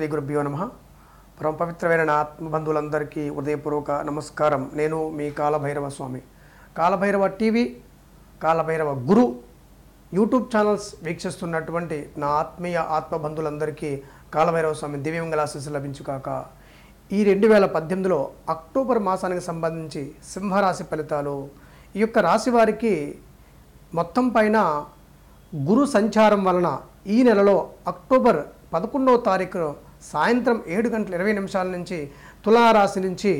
శ్రీ గురుభ్యో నమః. పరమ పవిత్రమైన నా ఆత్మబంధువులందరికీ హృదయపూర్వక నమస్కారం. నేను మీ Kalabhairava Swami. Kalabhairava TV, Kalabhairava Guru YouTube channels వీక్షిస్తున్నటువంటి నా ఆత్మీయ ఆత్మబంధువులందరికీ కాలభైరవ స్వామి దివ్యమంగళ ఆశీస్సులు లభించుగాక. ఈ 2018లో అక్టోబర్ మాసానికి సంబంధించి సింహరాశి ఫలితాలు. ఈ యొక్క రాశి వారికి మొత్తం పైన గురు సంచారం వలన ఈ నెలలో అక్టోబర్ 11వ తారీఖు సాయంత్రం 7:20 నుంచి తులారాశి నుంచి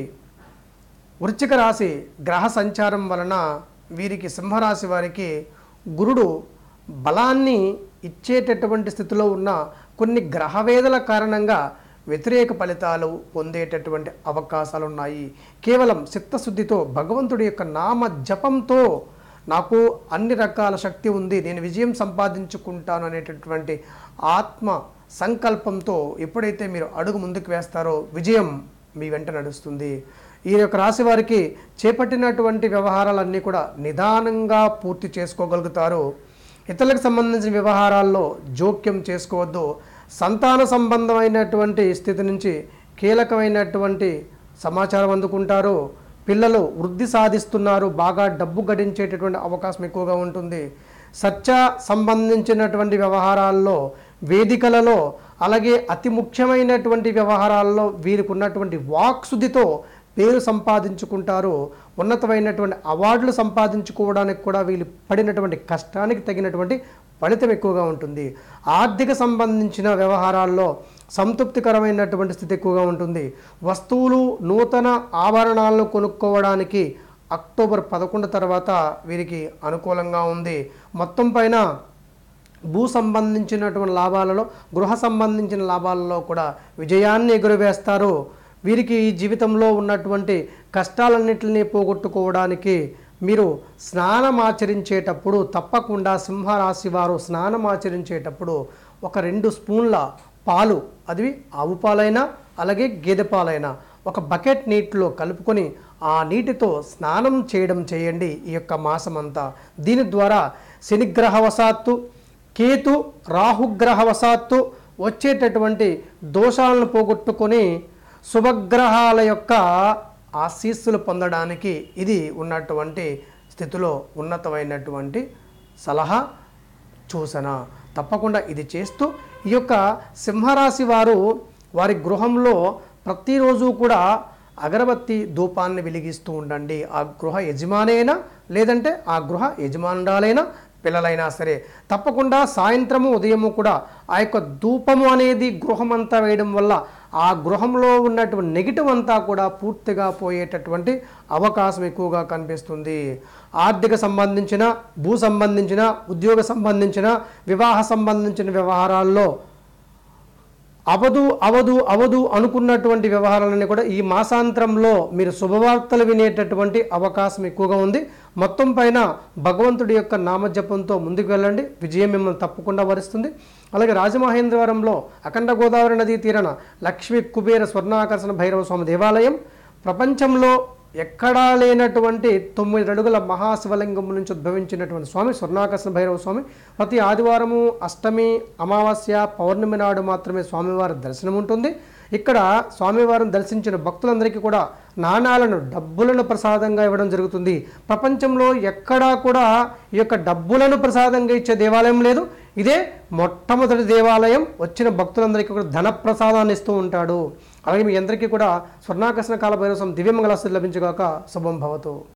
వృశ్చిక రాశి గ్రహ సంచారం వలన వీరికి సింహరాశి వారికి గురుడు బలాన్ని ఇచ్చేటటువంటి స్థితిలో ఉన్న కొన్ని గ్రహవేదల కారణంగా వ్యతిరేక ఫలితాలు పొందేటటువంటి అవకాశాలు ఉన్నాయి. కేవలం చిత్తశుద్ధితో భగవంతుడి యొక్క నామ జపంతో నాకు అన్ని రకాల శక్తి ఉంది, నేను విజయం సంపాదించుకుంటాను అనేటటువంటి ఆత్మ సంకల్పంతో ఎప్పుడైతే మీరు అడుగు ముందుకు వేస్తారో విజయం మీ వెంట నడుస్తుంది. ఈ యొక్క రాశి వారికి చేపట్టినటువంటి వ్యవహారాలన్నీ కూడా నిదానంగా పూర్తి చేసుకోగలుగుతారు. ఇతరులకు సంబంధించిన వ్యవహారాల్లో జోక్యం చేసుకోవద్దు. సంతాన సంబంధమైనటువంటి స్థితి నుంచి కీలకమైనటువంటి సమాచారం అందుకుంటారు. పిల్లలు వృద్ధి సాధిస్తున్నారు, బాగా డబ్బు గడించేటటువంటి అవకాశం ఎక్కువగా ఉంటుంది. సత్య సంబంధించినటువంటి వ్యవహారాల్లో, వేదికలలో, అలాగే అతి ముఖ్యమైనటువంటి వ్యవహారాల్లో వీరికి ఉన్నటువంటి వాక్శుద్ధితో పేరు సంపాదించుకుంటారు. ఉన్నతమైనటువంటి అవార్డులు సంపాదించుకోవడానికి కూడా వీళ్ళు పడినటువంటి కష్టానికి తగినటువంటి ఫలితం ఎక్కువగా ఉంటుంది. ఆర్థిక సంబంధించిన వ్యవహారాల్లో సంతృప్తికరమైనటువంటి స్థితి ఎక్కువగా ఉంటుంది. వస్తువులు, నూతన ఆభరణాలను కొనుక్కోవడానికి అక్టోబర్ 11 తర్వాత వీరికి అనుకూలంగా ఉంది. మొత్తం పైన భూ సంబంధించినటువంటి లాభాలలో, గృహ సంబంధించిన లాభాలలో కూడా విజయాన్ని ఎగురవేస్తారు. వీరికి ఈ జీవితంలో ఉన్నటువంటి కష్టాలన్నింటినీ పోగొట్టుకోవడానికి మీరు స్నానం ఆచరించేటప్పుడు తప్పకుండా సింహరాశి వారు స్నానం ఆచరించేటప్పుడు ఒక 2 స్పూన్ల పాలు, అది ఆవు పాలైనా అలాగే గేదె పాలైనా ఒక బకెట్ నీటిలో కలుపుకొని ఆ నీటితో స్నానం చేయండి ఈ యొక్క మాసం అంతా. దీని ద్వారా శనిగ్రహవశాత్తు, కేతు రాహుగ్రహవశాత్తు వచ్చేటటువంటి దోషాలను పోగొట్టుకొని శుభగ్రహాల యొక్క ఆశీస్సులు పొందడానికి ఇది ఉన్నటువంటి స్థితిలో ఉన్నతమైనటువంటి సలహా, సూచన. తప్పకుండా ఇది చేస్తూ ఈ యొక్క సింహరాశి వారు వారి గృహంలో ప్రతిరోజు కూడా అగరబత్తి ధూపాన్ని వెలిగిస్తూ ఉండండి. ఆ గృహ యజమానైనా లేదంటే ఆ గృహ యజమానురాలైనా పిల్లలైనా సరే తప్పకుండా సాయంత్రము ఉదయము కూడా ఆ యొక్క ధూపము అనేది గృహం అంతా వేయడం వల్ల ఆ గృహంలో ఉన్నటువంటి నెగిటివ్ అంతా కూడా పూర్తిగా పోయేటటువంటి అవకాశం ఎక్కువగా కనిపిస్తుంది. ఆర్థిక సంబంధించిన, భూ సంబంధించిన, ఉద్యోగ సంబంధించిన, వివాహ సంబంధించిన వ్యవహారాల్లో అవదు అనుకున్నటువంటి వ్యవహారాలన్నీ కూడా ఈ మాసాంతరంలో మీరు శుభవార్తలు వినేటటువంటి అవకాశం ఎక్కువగా ఉంది. మొత్తం పైన భగవంతుడి యొక్క నామజపంతో ముందుకు వెళ్ళండి, విజయం మిమ్మల్ని తప్పకుండా వరిస్తుంది. అలాగే రాజమహేంద్రవరంలో అఖండ గోదావరి నదీ తీరాన లక్ష్మీ కుబేర స్వర్ణాకర్షణ భైరవ స్వామి దేవాలయం ప్రపంచంలో ఎక్కడా లేనటువంటి 9 అడుగుల మహాశివలింగం నుంచి ఉద్భవించినటువంటి స్వామి స్వర్ణాకర్షణ భైరవ స్వామి. ప్రతి ఆదివారము, అష్టమి, అమావాస్య, పౌర్ణమి నాడు మాత్రమే స్వామివారి దర్శనం ఉంటుంది. ఇక్కడ స్వామివారిని దర్శించిన భక్తులందరికీ కూడా నాణాలను, డబ్బులను ప్రసాదంగా ఇవ్వడం జరుగుతుంది. ప్రపంచంలో ఎక్కడా కూడా ఈ యొక్క డబ్బులను ప్రసాదంగా ఇచ్చే దేవాలయం లేదు. ఇదే మొట్టమొదటి దేవాలయం. వచ్చిన భక్తులందరికీ కూడా ధన ప్రసాదాన్ని ఇస్తూ ఉంటాడు. అలాగే మీ అందరికీ కూడా స్వర్ణాకర్షణ కాలభైరవ స్వామి దివ్యమంగళ ఆశీస్సులు లభించుగాక. శుభం భవతు.